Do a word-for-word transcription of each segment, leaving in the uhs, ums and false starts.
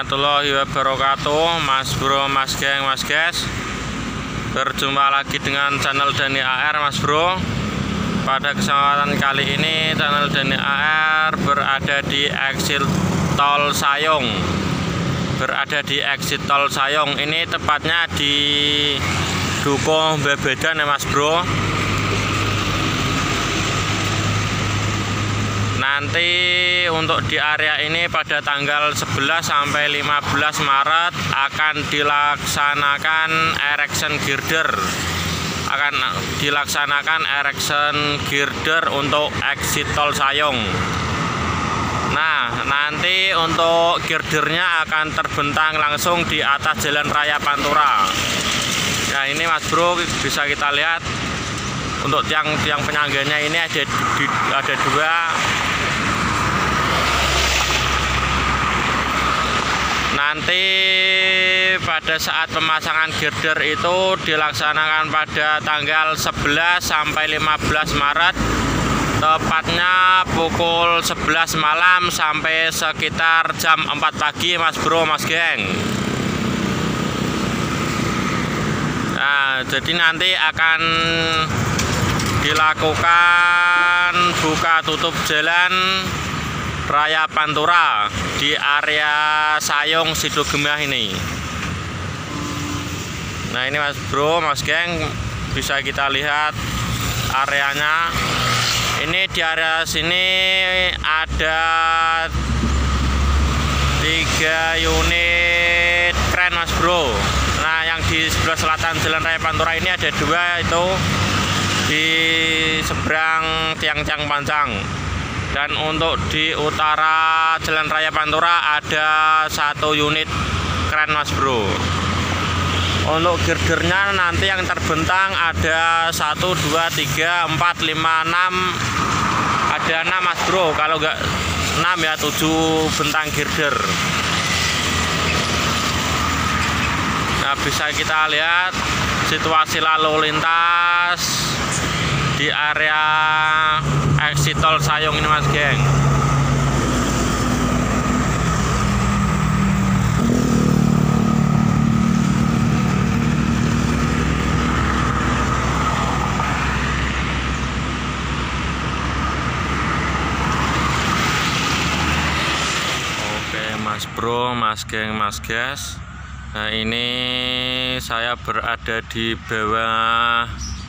warahmatullahi wabarakatuh, Mas Bro, Mas Geng, Mas Guys. Berjumpa lagi dengan channel Dani A R, Mas Bro. Pada kesempatan kali ini channel Dani A R berada di exit tol Sayong. Berada di exit tol Sayong. Ini tepatnya di Dukuh Bebedan ya, Mas Bro. Nanti untuk di area ini pada tanggal sebelas sampai lima belas Maret akan dilaksanakan erection girder. Akan dilaksanakan erection girder untuk exit tol Sayong. Nah, nanti untuk girdernya akan terbentang langsung di atas Jalan Raya Pantura. Nah, ini Mas Bro bisa kita lihat untuk tiang-tiang penyangganya ini ada di, ada dua. Nanti pada saat pemasangan girder itu dilaksanakan pada tanggal sebelas sampai lima belas Maret, tepatnya pukul sebelas malam sampai sekitar jam empat pagi, Mas Bro, Mas Geng. Nah, jadi nanti akan dilakukan buka tutup jalan Raya Pantura di area Sayong Sidogemah ini. Nah, ini Mas Bro, Mas Geng, bisa kita lihat areanya. Ini di area sini ada tiga unit kren, Mas Bro. Nah, yang di sebelah selatan Jalan Raya Pantura ini ada dua, itu di seberang tiang-tiang panjang. Dan untuk di utara Jalan Raya Pantura ada satu unit kren, Mas Bro. Untuk girdernya nanti yang terbentang ada satu, dua, tiga, empat, lima, enam. Ada enam, Mas Bro. Kalau enggak enam ya tujuh bentang girder. Nah, bisa kita lihat situasi lalu lintas di area exit tol Sayong ini, Mas Geng. Oke, Mas Bro, Mas Geng, Mas Guys. Nah, ini saya berada di bawah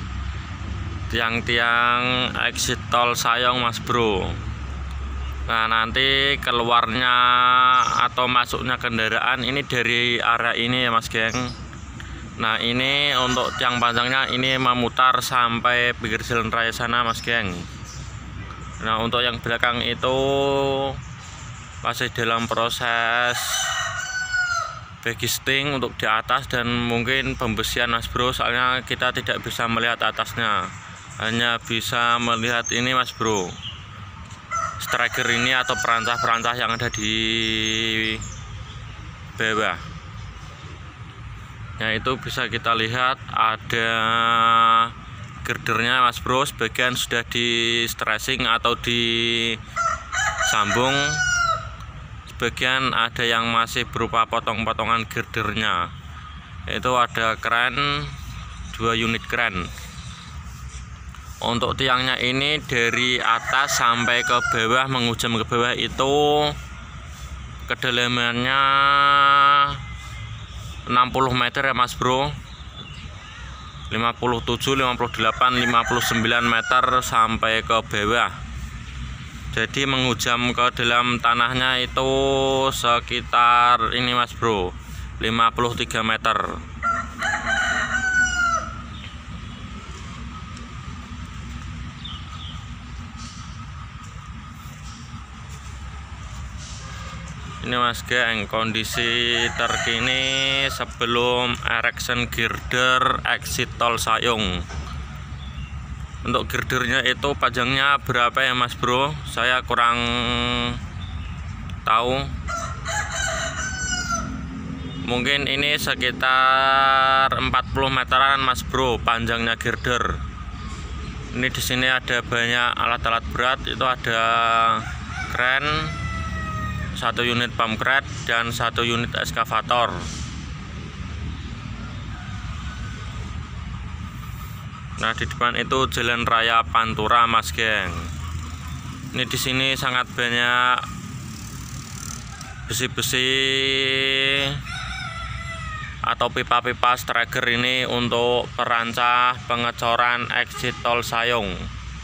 tiang-tiang exit tol Sayong, Mas Bro. Nah, nanti keluarnya atau masuknya kendaraan ini dari area ini ya, Mas Geng. Nah, ini untuk tiang panjangnya ini memutar sampai pinggir jalan raya sana, Mas Geng. Nah, untuk yang belakang itu masih dalam proses backisting untuk di atas dan mungkin pembesian, Mas Bro, soalnya kita tidak bisa melihat atasnya, hanya bisa melihat ini, Mas Bro, striker ini atau perancah-perancah yang ada di bawah. Nah, itu bisa kita lihat ada girdernya, Mas Bro, sebagian sudah di stressing atau disambung, sebagian ada yang masih berupa potong-potongan girdernya. Itu ada kren, dua unit kren. Untuk tiangnya ini dari atas sampai ke bawah, menghujam ke bawah itu kedalamannya enam puluh meter ya, Mas Bro. lima puluh tujuh, lima puluh delapan, lima puluh sembilan meter sampai ke bawah. Jadi menghujam ke dalam tanahnya itu sekitar ini, Mas Bro, lima puluh tiga meter. Ini, Mas Geng, kondisi terkini sebelum erection girder exit tol Sayong. Untuk girdernya itu panjangnya berapa ya, Mas Bro? Saya kurang tahu. Mungkin ini sekitar empat puluh meteran, Mas Bro, panjangnya girder. Ini di sini ada banyak alat-alat berat, itu ada kren, satu unit pump crate, dan satu unit eskavator. Nah, di depan itu Jalan Raya Pantura, Mas Geng. Ini di sini sangat banyak besi-besi atau pipa-pipa striker ini untuk perancah pengecoran exit tol Sayung.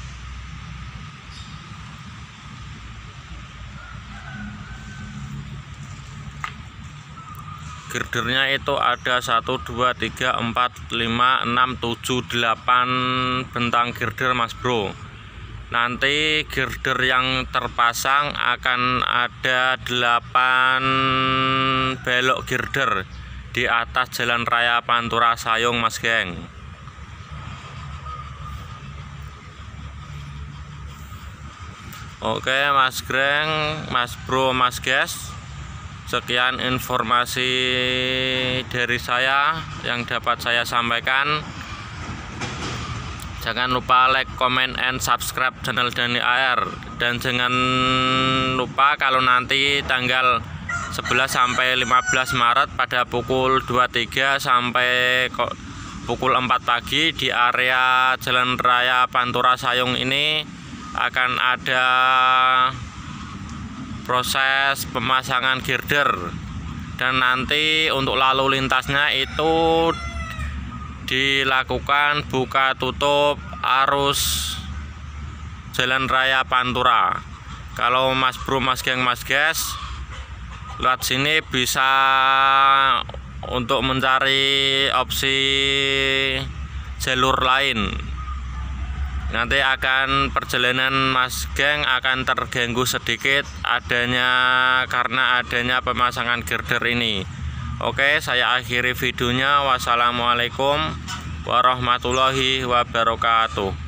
Girdernya itu ada satu, dua, tiga, empat, lima, enam, tujuh, delapan bentang girder, Mas Bro. Nanti girder yang terpasang akan ada delapan belok girder di atas Jalan Raya Pantura Sayung, Mas Geng. Oke Mas Geng, Mas Bro, Mas Guys, sekian informasi dari saya yang dapat saya sampaikan. Jangan lupa like, comment, and subscribe channel Dani A R. Dan jangan lupa kalau nanti tanggal sebelas sampai lima belas Maret pada pukul dua puluh tiga sampai pukul empat pagi di area Jalan Raya Pantura Sayung ini akan ada proses pemasangan girder. Dan nanti untuk lalu lintasnya itu dilakukan buka tutup arus Jalan Raya Pantura. Kalau Mas Bro, Mas Geng, Mas Guys, lewat sini bisa untuk mencari opsi jalur lain. Nanti akan perjalanan Mas Geng akan terganggu sedikit adanya karena adanya pemasangan girder ini. Oke, saya akhiri videonya. Wassalamualaikum warahmatullahi wabarakatuh.